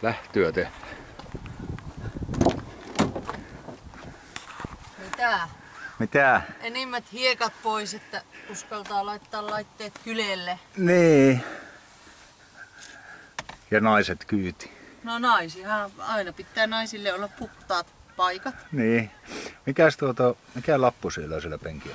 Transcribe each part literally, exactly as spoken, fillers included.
lähtöä tehdä. Mitä? Mitä? Enimmät hiekat pois, että uskaltaa laittaa laitteet kyljelle. Niin. Ja naiset kyyti. No naisihan aina pitää naisille olla puhtaat paikat. Niin. Mikäs tuota, mikä lappu siellä siellä penkillä?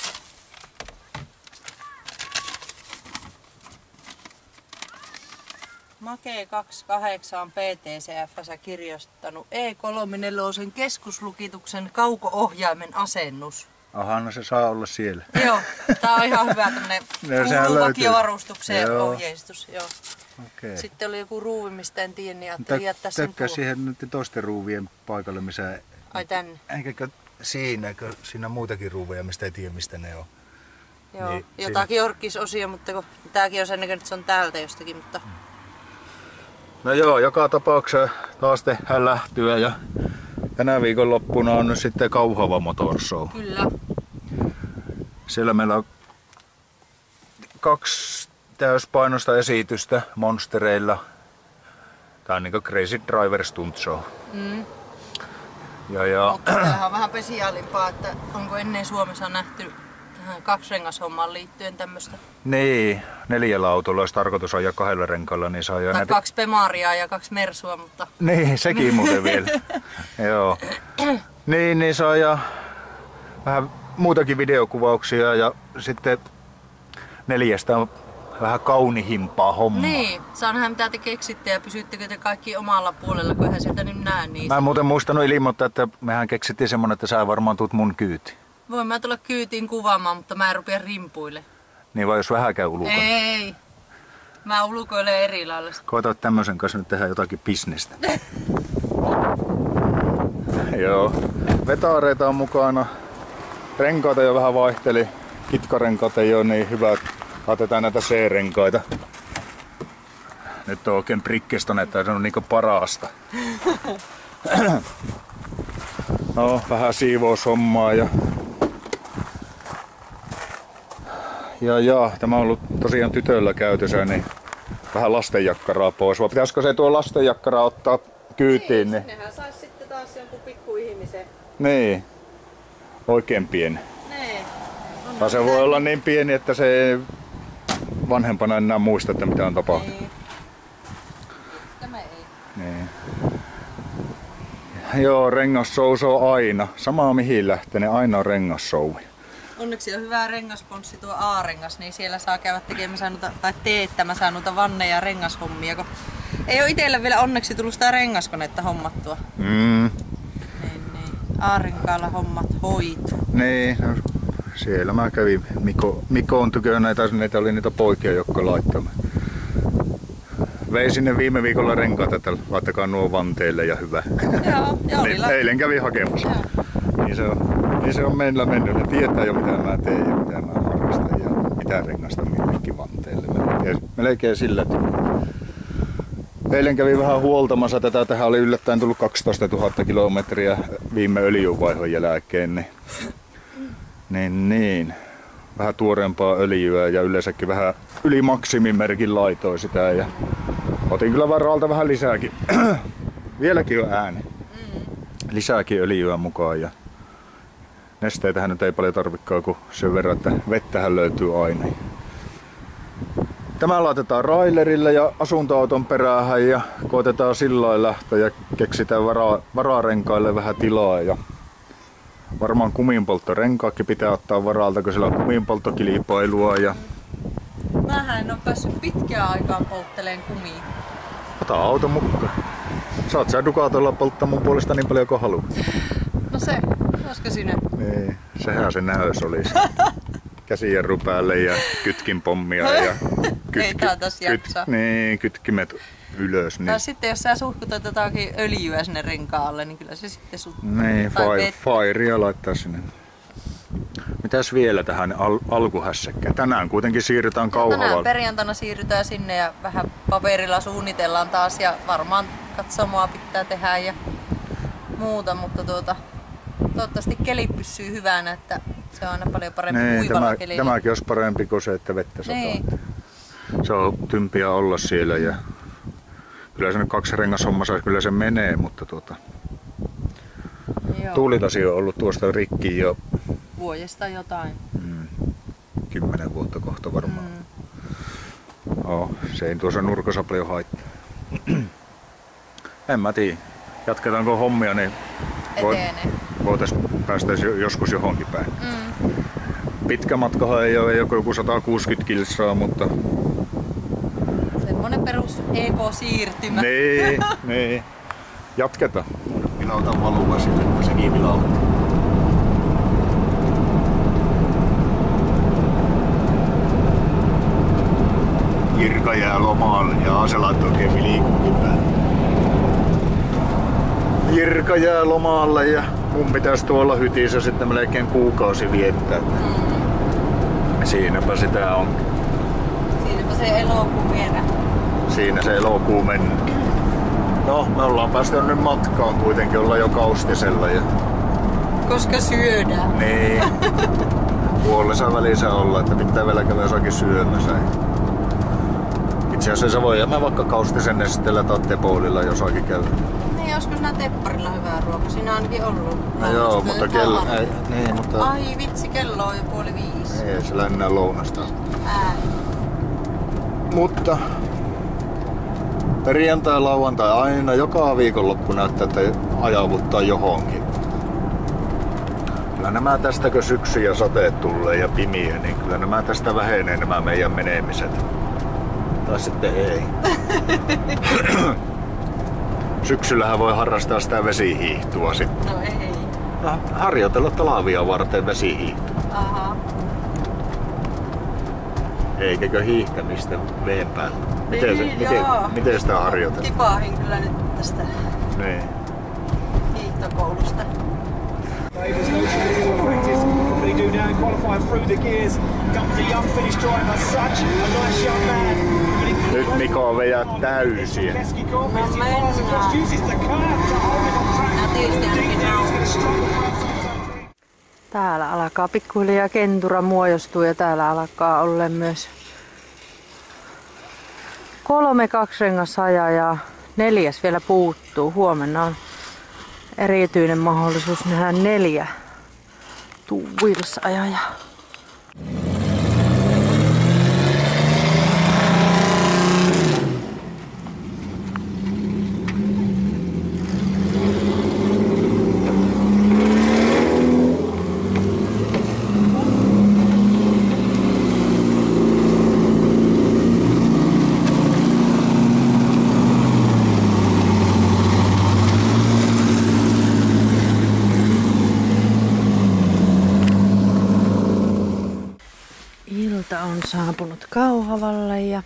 Make kaksikymmentäkahdeksan P T C F kirjoittanut E kolmekymmentäneljä keskuslukituksen kauko-ohjaimen asennus. Aha, no se saa olla siellä. Joo, tää on ihan hyvä tämmönen kuuluu vakiovarustukseen ohjeistus. Joo. Okay. Sitten oli joku ruuvi, mistä en tiedä, niin ajattelin jättää sen tuohon. Siihen nyt toisten ruuvien paikalle, missä... Ai tänne? Enkäkö siinä, siinä muitakin ruuveja, mistä ei tiedä, mistä ne on. Joo, niin, jotakin siinä... orkisosia, mutta kun tääkin on sen näköinen, että se on täältä jostakin, mutta... No joo, joka tapauksessa taas tehdään lähtyä ja tänä viikonloppuna on nyt sitten Kauhava Motor Show. Kyllä. Siellä meillä on kaksi täyspainosta esitystä monstereilla. Tää on niinku Crazy Driver Stunt Show. Mm. Ja, ja... Mutta tämähän on vähän spesiaalimpaa, että onko ennen Suomessa nähty tähän kaksirengas-hommaan liittyen tämmöstä? Niin, neljällä autolla olisi tarkoitus ajaa kahdella renkailla, niin saa ajaa tai näitä... kaksi Pemaria ja kaksi Mersua, mutta... Niin, sekin muuten vielä. Joo. Niin, niin saa ajaa vähän muutakin videokuvauksia ja sitten neljästä on vähän kaunihimpaa hommaa. Niin, saa nähdä mitä te keksitte ja pysyttekö te kaikki omalla puolella, kun eihän sieltä nyt näe niistä. Mä en muuten muistanut ilmoittaa, että mehän keksittiin semmonen, että sä varmaan tuut mun kyyti. Voin mä tulla kyytiin kuvaamaan, mutta mä en rupea rimpuille. Niin vai jos vähän käy ulkona? Ei. Mä ulkoilen eri lailla. Koeta tämmösen kanssa nyt tehdä jotakin bisnestä. Joo. Vetaareita on mukana. Renkaita jo vähän vaihteli. Kitkarenkaat ei oo niin hyvät. Otetaan näitä C-renkaita. Nyt on oikein Bridgestone, että se on niinku parasta. No, vähän siivoushommaa ja... Ja, ja tämä on ollut tosiaan tytöllä käytössä, niin vähän lastenjakkaraa pois. Vai pitäisikö se tuo lastenjakkara ottaa kyytiin? Niin, sinnehän sais sitten taas jonkun pikkuihmisen. Niin, oikein pieni. Niin. Tai se voi olla niin pieni, että se ei vanhempana enää muista, että mitä on tapahtunut. Niin. Tämä ei. Niin. Joo, rengasshow on aina. Sama mihin lähtee, niin aina on rengasshow. Onneksi on hyvä rengasponssi tuo A-rengas, niin siellä saa käydä tekemässä noita, tai teettämässä noita vanne- ja rengashommia, kun ei ole itselle vielä onneksi tullut sitä rengaskonetta hommattua. Mm. Niin, niin. A-renkailla hommat hoituu. Niin, no, siellä mä kävin Miko, Mikon tykönä, näitä, näitä oli niitä poikia, jotka laittamaan. Vein sinne viime viikolla renkaat, että laittakaa nuo vanteille ja hyvä. Joo, ja oli la- Eilen kävin hakemassa. Niin se, on, niin se on meillä mennyt. Ne tietää jo mitä mä teen ja mitä mä harrastan ja mitä rengasta millekin vanteille. Melkein, melkein sillä tavalla. Eilen kävin vähän huoltamassa tätä. Tähän oli yllättäen tullut kaksitoista tuhatta kilometriä viime öljynvaihon jälkeen. Niin, niin, niin. Vähän tuoreempaa öljyä ja yleensäkin vähän yli maksimimerkin laitoin sitä. Ja otin kyllä varalta vähän lisääkin. Vieläkin on ääni. Lisääkin öljyä mukaan. Ja nesteitähän nyt ei paljon tarvikaan kuin sen verran, että vettähän löytyy aina. Tämä laitetaan railerille ja asuntoauton perään ja koetetaan sillä lähteä ja keksitään vara, vararenkaille vähän tilaa. Ja varmaan kuminpolttorenkaakin pitää ottaa varalta, kun siellä on kuminpolttokilpailua. Ja... Mähän en oo päässyt pitkään aikaan poltteleen kumiin. Ota auto mukaan. Saat sä Ducatolla polttaa mun puolesta niin paljon kuin haluat. No se, olisiko sinä? Niin, sehän se näös olisi. Käsijarru päälle ja kytkin pommia ja kytki, ei taatas jaksaa. Kyt, niin, kytkimet ylös. Niin. Tai sitten jos sä suhkutat jotakin öljyä sinne renkaalle, niin kyllä se sitten sut... Niin, fi, fairia laittaa sinne. Mitäs vielä tähän al alkuhässäkkään? Tänään kuitenkin siirrytään Kauhavalle. Tänään perjantaina siirrytään sinne ja vähän paperilla suunnitellaan taas ja varmaan katsomoa pitää tehdä ja muuta, mutta tuota, toivottavasti keli pysyy hyvänä, että se on aina paljon parempi niin, kuivalla tämä, kelillä. Tämäkin olisi parempi kuin se, että vettä sataa. Niin. Se on tympiä olla siellä ja Kyllä se nyt kaksi rengashommassa kyllä se menee, mutta tuota, Joo. tuulitasi on ollut tuosta rikki jo Vuodesta jotain. mm, kymmenen vuotta kohta varmaan. Mm. Oh, se ei tuossa nurkassa paljon haittaa. En mä tiedä. Jatketaanko hommia, niin Etenee. voitais päästä joskus johonkin päin. Mm. Pitkä matkahan ei ole, ei ole joku sata kuusikymmentä kilsaa, mutta... Semmonen perus E K-siirtymä. Niin, niin. Jatketaan. Minä otan valua sille, että se kiivilauta. Jirka jää lomalle ja Aselat oikein liikunkin päälle. Jirka jää lomalle ja mun pitäisi tuolla hytissä sitten melkein kuukausi viettää. Siinäpä sitä on. Siinäpä se elokuu vielä. Siinä se elokuu meni. No, me ollaan päästy nyt matkaan kuitenkin, olla jo kaustisella. Ja... Koska syödään. Niin. Puolessa välissä olla, että pitää vielä käydä jossakin syömässä. Itse asiassa voi mä vaikka kaustisen nesteellä tai tepoolilla jossakin käydä. Niin, olisiko siinä tepparilla hyvää ruokaa? Siinä on ainakin ollut. No joo, mutta kello... Ei, niin, mutta... Ai vitsi, kello on jo puoli viisi. Ei se lännää lounasta. Ää. Mutta... Perjantai, lauantai aina, joka viikonloppu näyttää, että ajavuttaa johonkin. Kyllä nämä tästä, kun syksy ja sateet tulee ja pimiä, niin kyllä nämä tästä vähenee nämä meidän menemiset. Tai sitten ei. Syksyllähän voi harrastaa sitä vesihiihtoa sitten. No ei. No, harjoitella talvia varten vesihiihtoa. Aha. Eikäkö hiihtämistä veen päällä? Miten, se, Niin, miten, joo. miten sitä harjoitellaan? Tipahin kyllä nyt tästä Niin. hiihtokoulusta. Davis, no traditional practice. What they do now, qualifying through the gears. Comes a young Finnish driver, such a nice young man. Nyt Miko vejää täysiä. Keski Corpus, he fires across, uses the curve to hold it on track. Nätisti ainakin He's on. going to struggle for outside. Täällä alkaa pikkuhiljaa kentura muodostua ja täällä alkaa olla myös kolme kaksirengasajaa ja neljäs vielä puuttuu. Huomenna on erityinen mahdollisuus nähdä neljä two-wheels-ajajaa. Ilta on saapunut Kauhavalle ja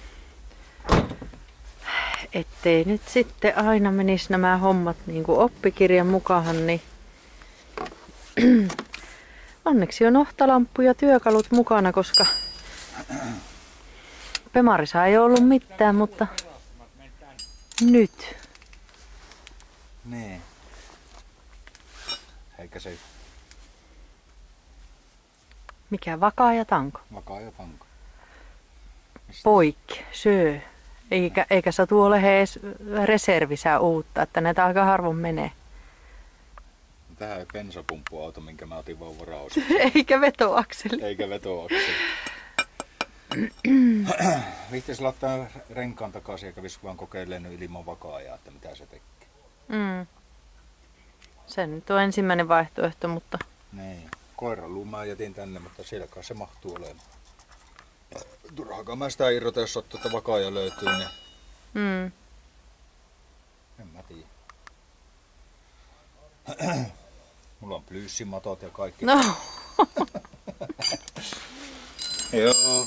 ettei nyt sitten aina menisi nämä hommat niin kuin oppikirjan mukaan, niin onneksi on ohtalamppu ja työkalut mukana, koska Pemarissa ei ollut mitään, mutta nyt. Niin. Eikä se Mikä vakaa ja tanko? vakaa ja tanko. Poikki, syö. Eikä, eikä satu ole edes reservisää uutta, että näitä aika harvoin menee. Tähän ei bensapumppuauto, minkä mä otin vaan varaus. Eikä vetoakseli. Eikä vetoakseli. Viihtis laittaa renkaan takaisin ja kävis vaan kokeilemaan ilman vakaajaa, että mitä se tekee. Mm. Se nyt on ensimmäinen vaihtoehto, mutta Niin. Koiralluun mä jätin tänne, mutta siellä kai se mahtuu olemaan. Turhaakaan mä sitä irrota, jos sattuu, että vakaaja löytyy, niin mm. en mä tiedä. Mulla on plyssimatot ja kaikki. No. Joo.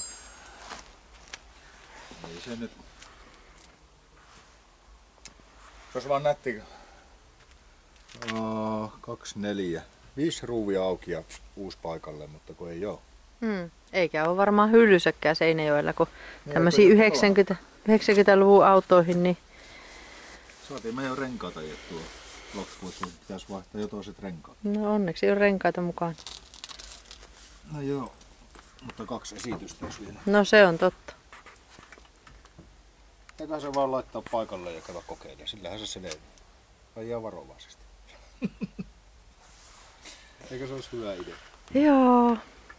Ei se nyt. Se olisi vaan nätti. Oh, kaksi, neljä. Viisi ruuvia auki ja uusi paikalle, mutta kun ei oo. Mm. Eikä ole varmaan hyllyssäkään Seinäjoella, kun Joo, tämmöisiin kyllä. yhdeksänkymmentä, yhdeksänkymmentäluvun autoihin, niin Saatiin meidän renkaat ajettua loppuun, pitäisi vaihtaa jo toiset renkaat. no onneksi on renkaita mukaan. No joo, mutta kaksi esitystä olisi vielä. No se on totta. Eiköhän se vaan laittaa paikalle ja kato kokeilla. Sillähän se selvii. Ajaa varovaisesti. Eikö se olisi hyvä idea? Joo.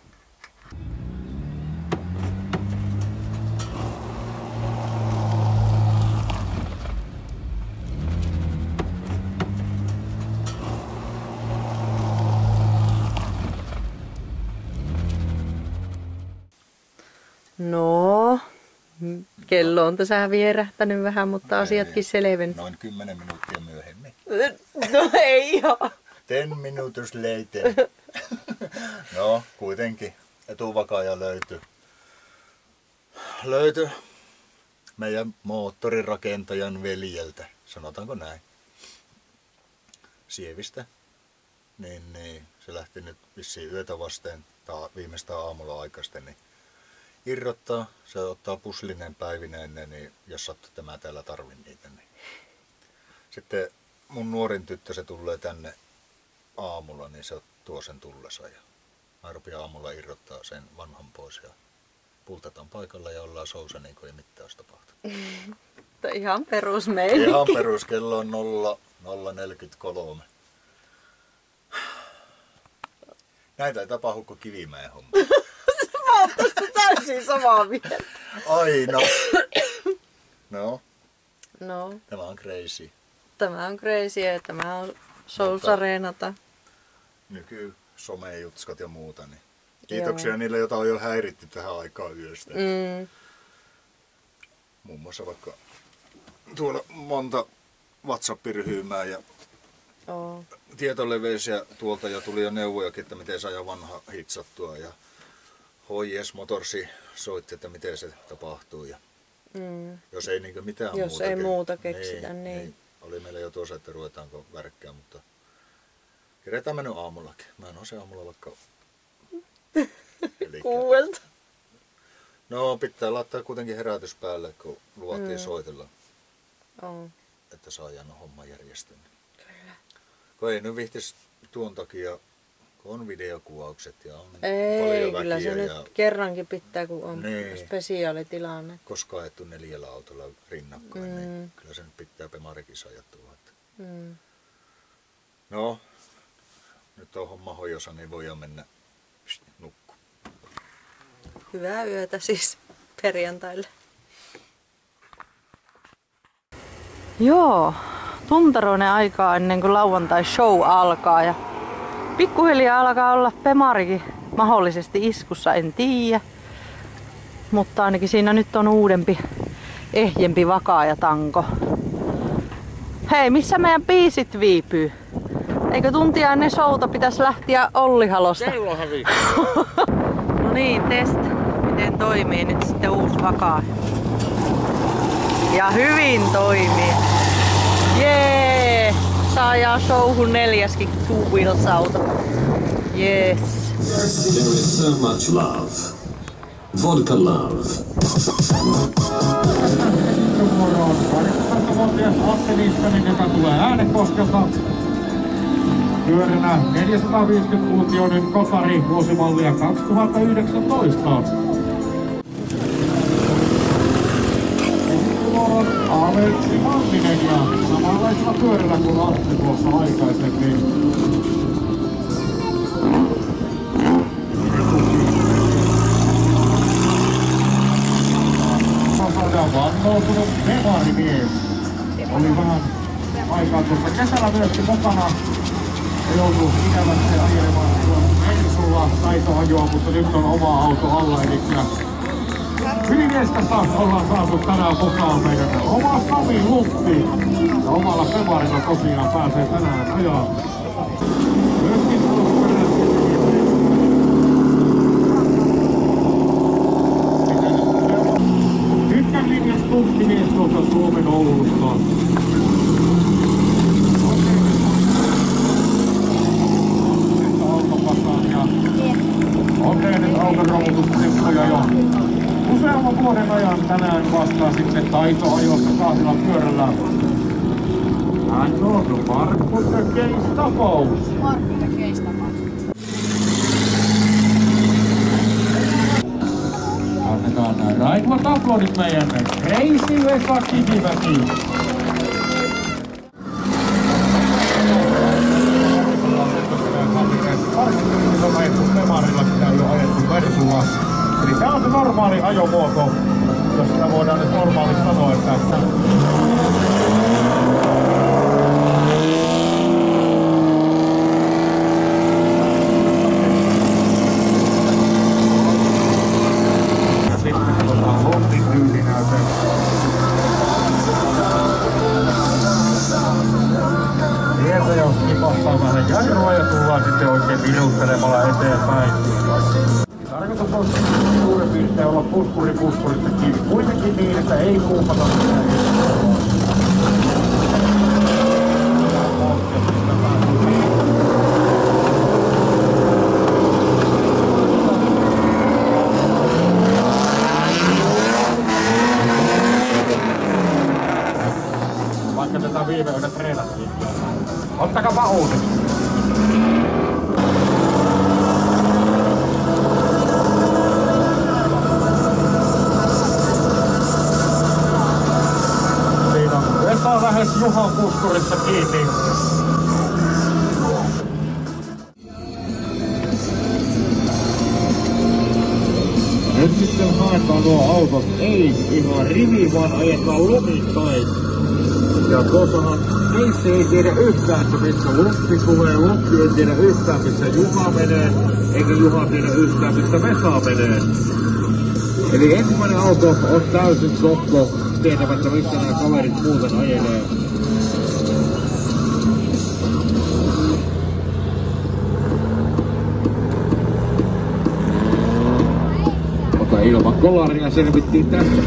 No, kello on tässä vierähtänyt vähän, mutta asiatkin selvennyt. Noin kymmenen minuuttia myöhemmin. No ei oo. Ten minuutus later. No, kuitenkin etuvakaaja löytyi. Löytyi meidän moottorirakentajan veljeltä, sanotaanko näin. Sievistä. Niin, niin, se lähti nyt vissiin yötä vasten, tai viimeistään aamulla aikaisten, niin irrottaa. Se ottaa puslinen päivineen, niin jos sattuu, että mä täällä tarvin niitä. Niin. Sitten mun nuorin tyttö, se tulee tänne aamulla, niin se tuo sen tullessa. Ja mä rupean aamulla irrottaa sen vanhan pois ja pultataan paikalla ja ollaan sousa niin kuin ei mitään olisi tapahtunut. Ihan perus meille. Ihan perus, kello on nolla neljäkymmentäkolme. Näitä ei tapahdu kuin Kivimäen homma. Mä oon tästä täysin samaa mieltä. Ai no. No. No. Tämä on crazy. Tämä on crazy ja tämä on Sousa-reenata. Nyky somejutskat ja muuta. Niin. Kiitoksia Joo. niille, joita on jo häiritty tähän aikaan yöstä. Mm. Muun muassa vaikka tuolla monta WhatsApp-ryhmää ja Oh. tietoleveisiä tuolta ja tuli jo neuvojakin, että miten saa vanha hitsattua ja H J S Motorsi soitti, että miten se tapahtuu ja Mm. jos ei niin mitään Jos muuta, ei ke- muuta keksitä, niin. niin. Oli meillä jo tuossa, että ruvetaanko värkkää, mutta keretään mennyt aamullakin. Mä en ole se aamulla vaikka... Elikkä... Kuuelta. No pitää laittaa kuitenkin herätys päälle, kun luvattiin Mm. soitella, Oh. että saadaan homma järjestynyt. Kun ei nyt vihtis tuon takia, kun on videokuvaukset ja on Ei, paljon kyllä väkiä se ja nyt kerrankin pitää, kun on Niin. spesiaalitilanne. koska ajettu neljällä autolla rinnakkain, mm. niin Mm. kyllä se nyt pitää Pemarikin ajattua. Mm. No, nyt on homma hojossa, niin voidaan mennä nukkumaan. Hyvää yötä siis perjantaille. Joo, tunteroinen aikaa ennen kuin lauantai show alkaa ja pikkuhiljaa alkaa olla Pemarikin mahdollisesti iskussa, en tiedä. Mutta ainakin siinä nyt on uudempi, ehjempi vakaajatanko. Hei, missä meidän biisit viipyy? Eikö tuntia ennen showta pitäisi lähteä Ollihalosta? Kello hävii. No niin, test. Miten toimii nyt sitten uusi vakaaja? Ja hyvin toimii. Jee! Saadaan showhun neljäskin Two Wheels auto. Yes. There is so much love. Vodka love. Vuoroon kahdeksantoistavuotias Atte Niskanen, joka tulee Äänekoskelta. Pyöränä neljäsataaviisikymmentä-kuutioinen Kotari vuosimallia kaksituhattayhdeksäntoista. Vuoron Aleksi Manninen ja samanlaisella pyörällä kuin Atte tuossa aikaisemmin. Saadaan vannoutunut Pemarimies. Oli vähän aikaa tuossa kesällä myöskin mukana. Ja joutui ikävästi ajelemaan Mersulla taitoajoa, mutta nyt on oma auto alla. Eli Ylivieskasta ollaan saatu tänään mukaan meidän oma Sami Lutti. Ja omalla Pemarilla tosiaan pääsee tänään ajaa. Myöskin Tykkän linjas tutkimies tuolta Suomen Oulusta. Autopasaan ja on tehnyt auton romutustempoja jo useamman vuoden ajan. Tänään vastaa sitten taitoajossa kahdella pyörällä. Hän on Markku Keis-tapaus. Markku Keis-tapaus. Annetaan Raidla aplodit meidän Crazy Vesa Kivimäki. Parkkiin on ajettu Memarilla, sitä on jo ajettu Versulla. Eli tää on se normaali ajomuoto, jos sitä voidaan nyt normaalisti sanoa, että sitten otetaan Hontin tyylinäyte. Sieltä jos kipahtaa vähän jarrua ja tullaan sitten oikein viruttelemalla eteenpäin. Tarkoitus on suurin piirtein olla puskuri puskurista kiinni. Kuitenkin niin, että ei kuupata mitään. Vaikka tätä viime yötä treenattiin. Ottakapa uusi. Siinä on Vesa lähes Juhan puskurissa kiinni. Nyt sitten haetaan nuo autot, ei ihan rivi, vaan ajetaan lomittain. Ja tuossahan Keissi ei tiedä yhtään, että missä Luppi tulee, Luppi ei tiedä yhtään, missä Juha menee, eikä Juha tiedä yhtään, missä Vesa menee. Eli ensimmäinen auto on täysin sokko, tietämättä missä nämä kaverit muuten ajelee. Mutta ilman kolaria selvittiin tästä.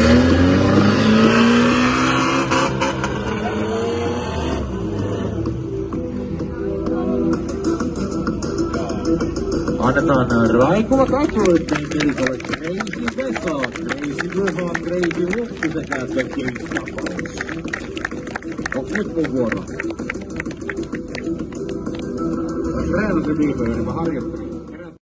Annetaan raikuvat aplodit kelikolle Crazy Vesa, Crazy Juha, Crazy Luppi sekä The King's tapaus. Onks nyt mun vuoro? Mä treenasin viikoja, niin mä harjoittelin.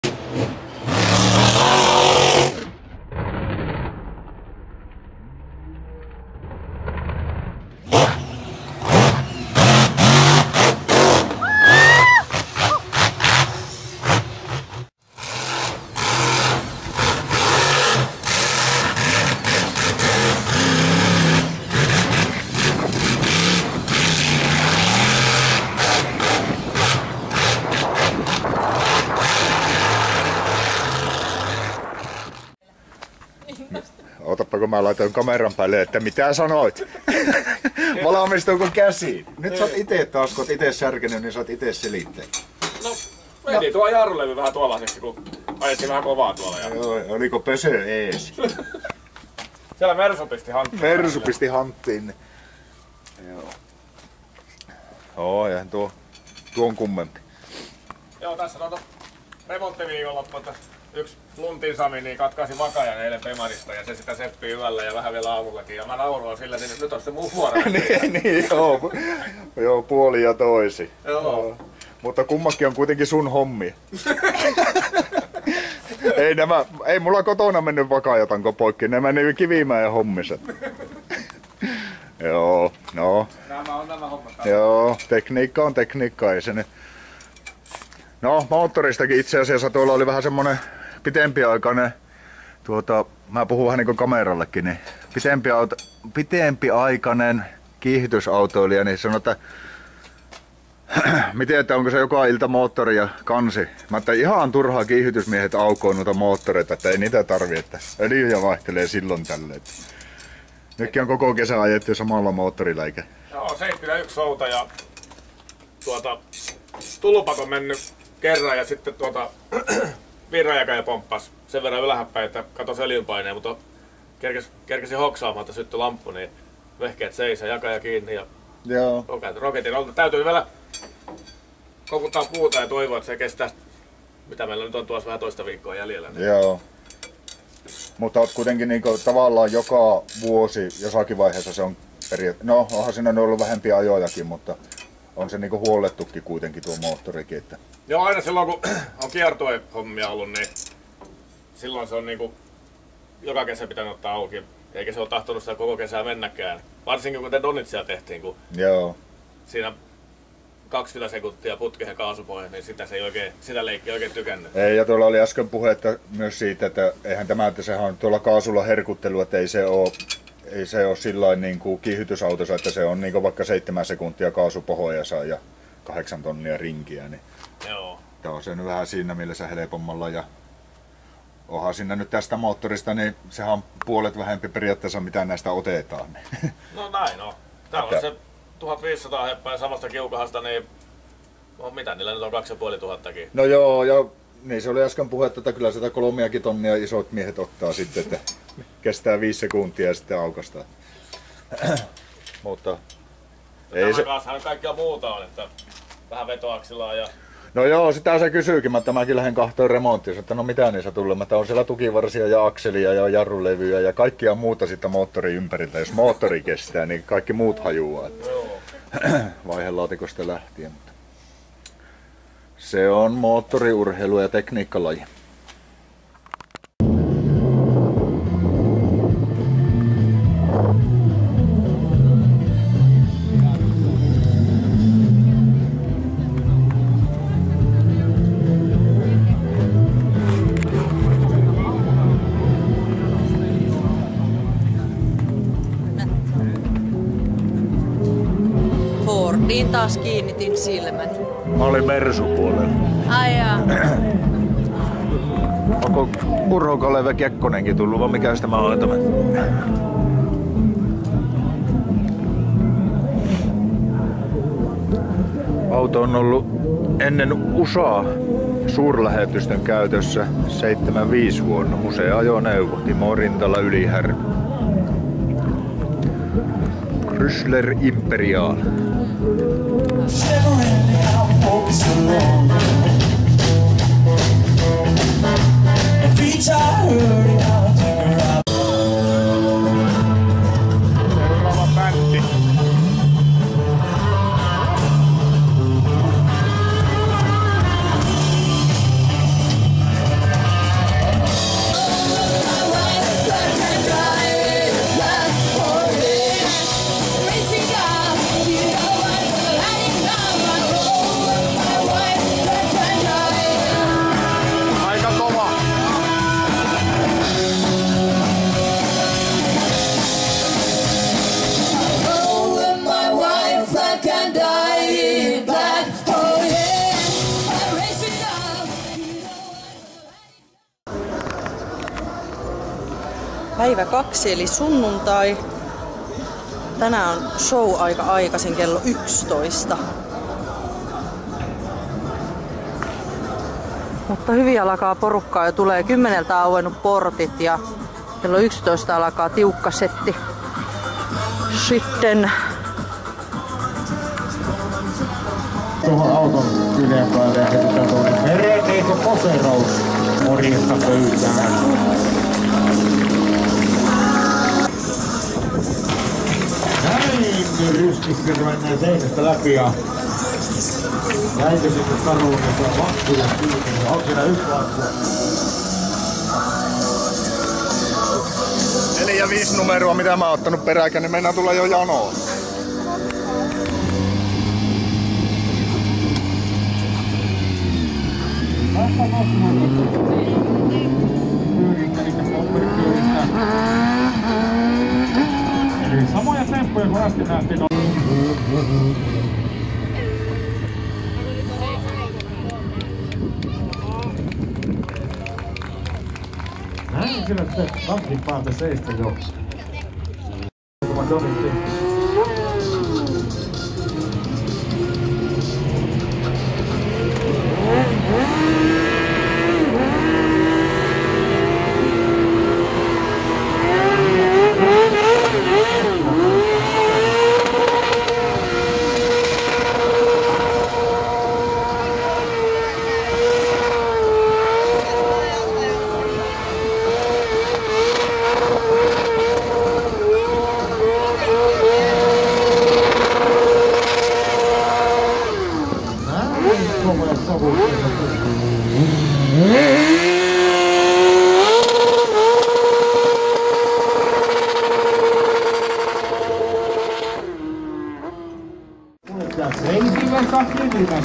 Otappa kun mä laitoin kameran päälle, että mitä sanoit? Valmistuuko käsiin? Nyt sä oot ite taas, kun oot ite särkenyt, niin sä oot ite selittää. No, meni tuo jarrulevy vähän tuollaiseksi, kun ajettiin vähän kovaa tuolla. Ja... Joo, oliko pösö ees? Siellä Mersu pisti hanttiin. Mersu pisti hanttiin. Joo. Joo, ja tuo, tuo on kummempi. Joo, tässä on remonttiviikonloppu, että yksi Luntin Sami niin katkaisi vakajan eilen Pemarista ja se sitä seppii yöllä ja vähän vielä aamullakin. Ja mä nauroin sillä, että nyt on se muu vuoro. niin, niin, joo. Joo, puoli ja toisi. Joo. Joo. Mutta kummakin on kuitenkin sun hommi. ei, nämä, ei mulla kotona mennyt vakaajatanko poikki, ne meni Kivimäen hommiset. Joo, no. Nämä on nämä hommat. Joo, tekniikka on tekniikka, ei se nyt. No, moottoristakin itse asiassa tuolla oli vähän semmonen pitempiaikainen, tuota, mä puhun vähän niinku kamerallekin, niin pitempi, auto, pitempiaikainen kiihdytysautoilija, niin sanoi, että miten, että onko se joka ilta moottori ja kansi. Mä että ihan turhaa kiihdytysmiehet aukoo noita moottoreita, että ei niitä tarvi, että öljyjä vaihtelee silloin tälle. Nytkin on koko kesä ajettu samalla moottorilla eikä. Joo, seitsemänkymmentäyksi souta ja tuota, tulupat on mennyt kerran ja sitten tuota virrajakaja pomppas sen verran ylhääpäin, että katosi öljynpaineen, mutta kerkesi, kerkesi hoksaamaan, että syttyi lamppu, niin vehkeet seis ja jakaja kiinni ja Joo. roketin alta. Täytyy vielä kokuttaa puuta ja toivoa, että se kestää, mitä meillä nyt on tuossa vähän toista viikkoa jäljellä. Niin. Joo. Mutta oot kuitenkin niinku tavallaan joka vuosi jossakin vaiheessa se on periaatteessa, no onhan siinä ollut vähempiä ajojakin, mutta on se niinku huollettukin kuitenkin tuo moottorikin. Että... Joo, aina silloin kun on kiertoe-hommia ollut, niin silloin se on niinku joka kesä pitänyt ottaa auki, eikä se ole tahtonut sitä koko kesää mennäkään. Varsinkin kun te Donitsia tehtiin, kun Joo. siinä kaksikymmentä sekuntia putkeen kaasupohjassa, niin sitä, se ei oikein, sitä leikkiä oikein tykännyt. Ei, ja tuolla oli äsken puhetta myös siitä, että eihän tämä, että sehän on tuolla kaasulla herkuttelu, että ei se ole, ei se ole sillain niin kuin kiihytysautossa, että se on niin kuin vaikka seitsemän sekuntia kaasupohjassa ja kahdeksan tonnia rinkiä, niin Joo. tämä on se nyt vähän siinä mielessä helpommalla. Ja onhan siinä nyt tästä moottorista, niin sehän on puolet vähempi periaatteessa mitä näistä otetaan. No näin on. Täällä on se tuhatviisisataa heppää samasta kiukahasta, niin oh, mitä niillä nyt on kaksituhattaviisisataa. No joo, ja niin se oli äsken puhetta, että kyllä sitä kolmiakin tonnia isot miehet ottaa sitten, että kestää viisi sekuntia ja sitten aukastaa. Mutta ei se... Kanssa kaikkea muuta on, että vähän vetoaksilaa ja... No joo, sitä se kysyykin, mutta mäkin lähden kahtoon remonttiin, että no mitä niissä tulee. Mä on siellä tukivarsia ja akselia ja jarrulevyjä ja kaikkia muuta sitten moottorin ympäriltä. Jos moottori kestää, niin kaikki muut hajuaa. Vaihelaatikosta lähtien. Mutta se on moottoriurheilu ja tekniikkalaji. Fordiin taas kiinnitin silmäni. Mä olin Mersu-puolella. Ai jaa. Onko Urho Kaleve Kekkonenkin tullut, vai mikä sitä mä olen tämä? Auto on ollut ennen U S A suurlähetystön käytössä seitsemänkymmentäviisi vuonna. Musea-ajoneuvo, Timo Rintala Ylihärmi. Chrysler Imperial. Seuraava bändi. Päivä kaksi eli sunnuntai. Tänään on show aika aikaisin kello yksitoista. Mutta hyvin alkaa porukkaa ja tulee kymmeneltä auennut portit ja kello yksitoista alkaa tiukka setti. Sitten tuohon auton yleen päälle ja heitetään tuonne Mereteikko poseeraus morjesta pöytään. Näin ryskissä mennään seinästä läpi ja jäikö sitten karuun, että on vakkuja kiinni. On siinä yksi vakku. Neljä viisi numeroa, mitä mä oon ottanut peräkään, niin mennään tulla jo janoon. Eli samoja temppuja kuin äsken nähtiin. Näin kyllä sitten tankin päältä seistä jo. Tämä Donitti.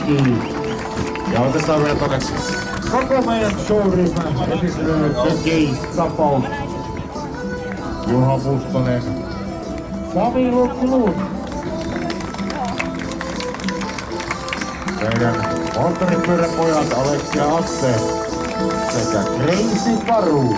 keskiin. Ja otetaan vielä tonne koko meidän showryhmä esittelee The Case-tapaus. Juha Mustonen, Sami Lukkulun. Meidän moottoripyöräpojat Aleksi ja Atte sekä Crazy Karu.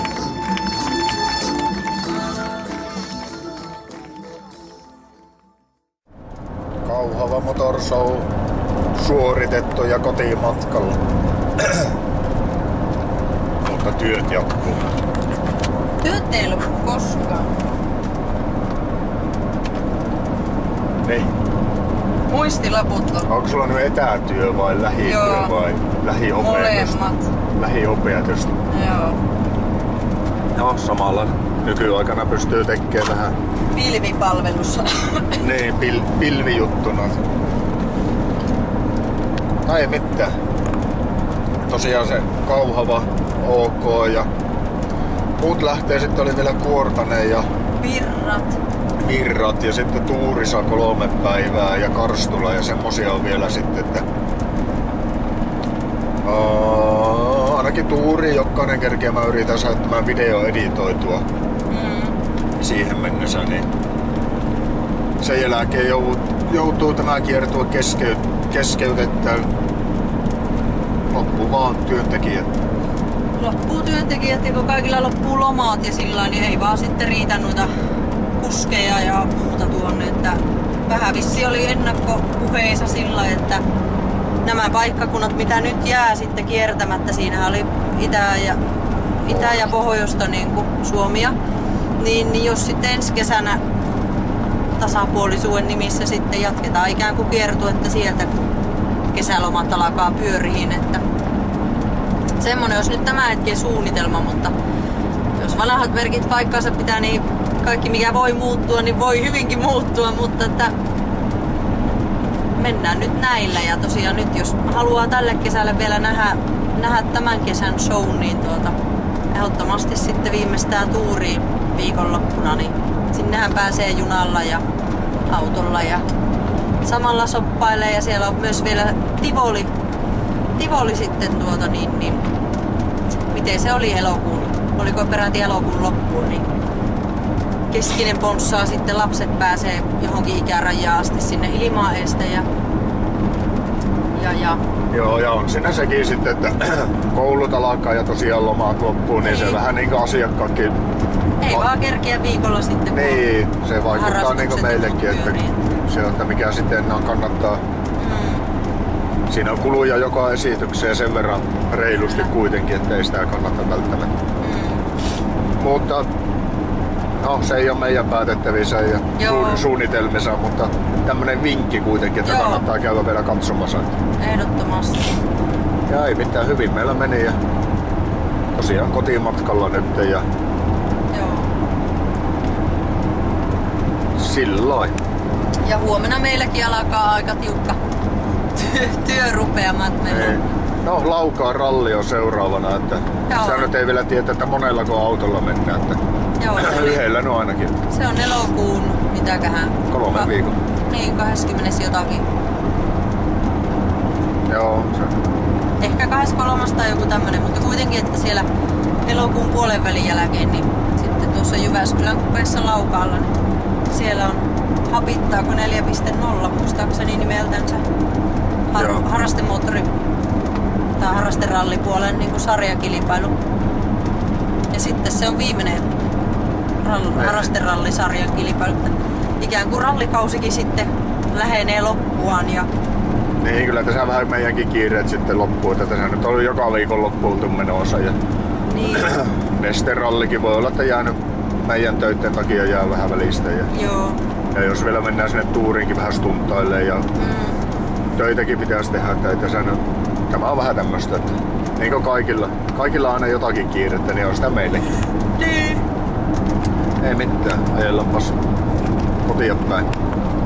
Kauhava Motor Show suoritettu ja kotimatkalla. Mutta työt jatkuu. Työt ei lopu koskaan. Niin. Muistilaput on. Onko sulla nyt etätyö vai lähityö Joo. vai lähiopetusta? Molemmat. Lähiopetusta. Joo. No samalla nykyaikana pystyy tekemään vähän Pilvipalvelussa. niin, pil, pilvijuttuna. No ei mitään. Tosiaan se Kauhava ok ja muut lähtee, sitten oli vielä Kuortanen ja Virrat. Virrat ja sitten Tuurisa kolme päivää ja Karstula ja semmosia on vielä sitten, että uh, ainakin Tuuri jokainen kerkeä mä yritän saada tämän video editoitua Mm. siihen mennessä, niin sen jälkeen joutuu, joutuu tämä kiertue keskeyt, keskeytetään. Loppuu vaan työntekijät. Loppuu työntekijät ja kun kaikilla loppuu lomaat ja sillä niin ei vaan sitten riitä noita kuskeja ja muuta tuonne. Että vähän vissi oli ennakkopuheissa sillä, että nämä paikkakunnat mitä nyt jää sitten kiertämättä, siinä oli Itä- ja, Itä- ja Pohjoista niin kuin Suomia, niin, niin jos sitten ensi kesänä tasapuolisuuden nimissä sitten jatketaan ikään kuin kiertuetta sieltä, kun kesälomat alkaa pyöriin. Että semmonen olisi nyt tämä hetken suunnitelma, mutta jos vanhat merkit paikkaansa pitää, niin kaikki mikä voi muuttua, niin voi hyvinkin muuttua, mutta että mennään nyt näillä. Ja tosiaan nyt jos haluaa tälle kesälle vielä nähdä, nähdä tämän kesän show, niin tuota, ehdottomasti sitten viimeistään tuuriin viikonloppuna, niin sinnehän pääsee junalla ja autolla ja samalla soppailee ja siellä on myös vielä Tivoli, Tivoli sitten tuota niin, niin miten se oli elokuun, oliko peräti elokuun loppuun, niin keskinen ponssaa sitten lapset pääsee johonkin ikärajaan asti sinne ilmaeesta ja ja ja Joo, ja on siinä sekin sitten, että koulut alkaa ja tosiaan lomaat loppuu, niin Ei. se vähän niinku asiakkaatkin. ei Va- vaan kerkeä viikolla sitten. kun Niin, se vaikuttaa harrastukset niinku meillekin, että pyörii. se on, että mikä sitten enää kannattaa. Mm. Siinä on kuluja joka esitykseen sen verran reilusti kuitenkin, että ei sitä kannata välttämättä. Mm. Mutta no, se ei ole meidän päätettävissä ja Joo. su- suunnitelmissa, mutta tämmönen vinkki kuitenkin, että Joo. kannattaa käydä vielä katsomassa. Ehdottomasti. Ja ei mitään, hyvin meillä meni ja tosiaan kotimatkalla nyt ja Joo. silloin. Ja huomenna meilläkin alkaa aika tiukka työ, työrupeamat. Meillä Ei. on No Laukaan ralli on seuraavana, että Joo. sä nyt ei vielä tiedä, että monellako autolla mennään. Että Joo, se oli- yhdellä no ainakin. Se on elokuun, mitäköhän? Kolme Ka- viikon. Niin, kahdeskymmenes jotakin. Joo, se. Ehkä kahdeskymmenes tai joku tämmönen, mutta kuitenkin, että siellä elokuun puolen välin jälkeen, niin sitten tuossa Jyväskylän kupeessa Laukaalla, niin siellä on Hapittaako neljä piste nolla muistaakseni nimeltänsä har- Joo. harrastemoottori tai harrasterallipuolen niin kuin sarjakilpailu. Ja sitten se on viimeinen rall- harrasterallisarjan kilpailu. Ikään kuin rallikausikin sitten lähenee loppuaan ja Niin, kyllä tässä vähän meidänkin kiireet sitten loppuu, että tässä nyt on joka viikon loppuun menossa ja niin, nesterallikin voi olla, että jäänyt meidän töiden takia jää vähän välistä ja, joo. ja jos vielä mennään sinne tuuriinkin vähän stuntaille ja Mm, töitäkin pitäisi tehdä, että ei tässä nyt, tämä on vähän tämmöstä, että niin kuin kaikilla, kaikilla on aina jotakin kiirettä, niin on sitä meillekin. niin. Ei mitään, ajellaanpas kotia päin.